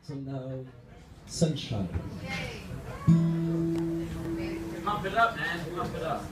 So now, Sunshine. Pump it up, man. Pump it up.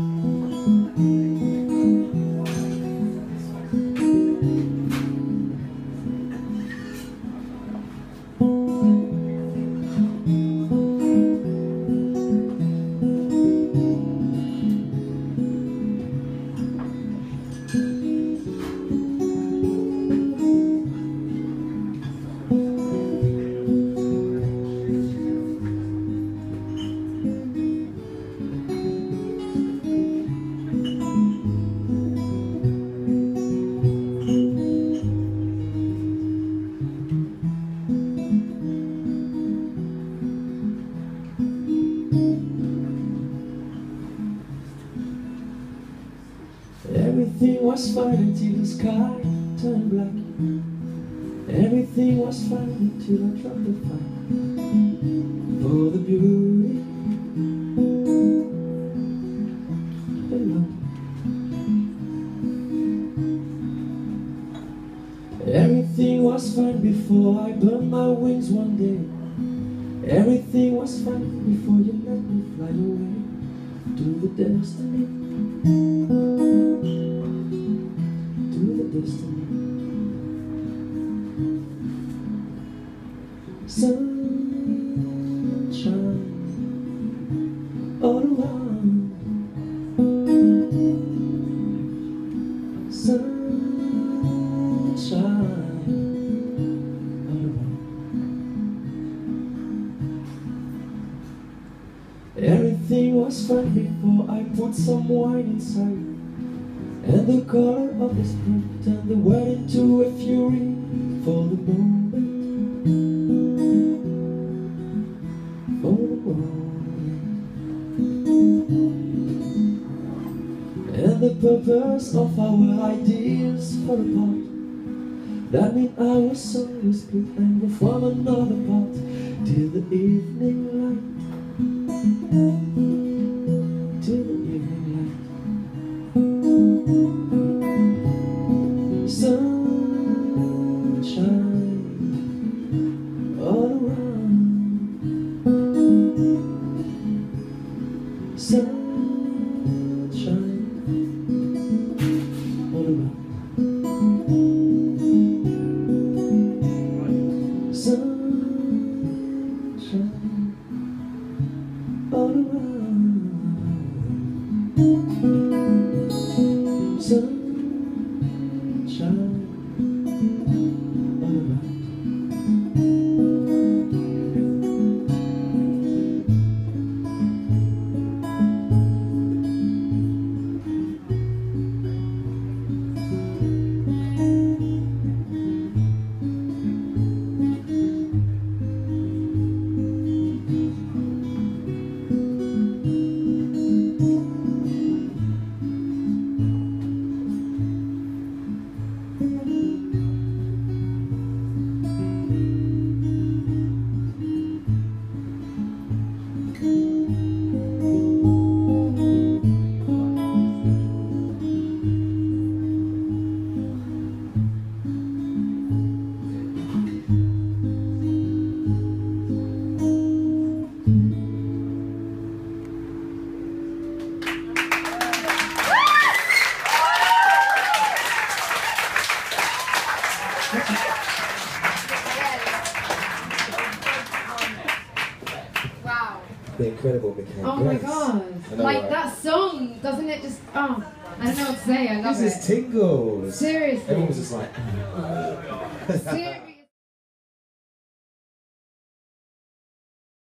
Everything was fine until the sky turned black. Everything was fine until I dropped the fight for the beauty. Hello. Everything was fine before I burned my wings one day. Everything was fine before you let me fly away to the destiny. Sunshine all around. Sunshine all around. Everything was fine before I put some wine inside. And the color of the spring turned the world into a fury for the moment, for the moment. And the purpose of our ideas fell apart. That meant our soul was split and we're from another part till the evening light, till the evening light. Sunshine all around. Sunshine all around. Sunshine all around. Sunshine all around. Wow. The incredible became Oh my god. Like that song, doesn't it just, oh, I don't know what to say, I love This it. is tingles. Seriously. Everyone was just like, Seriously.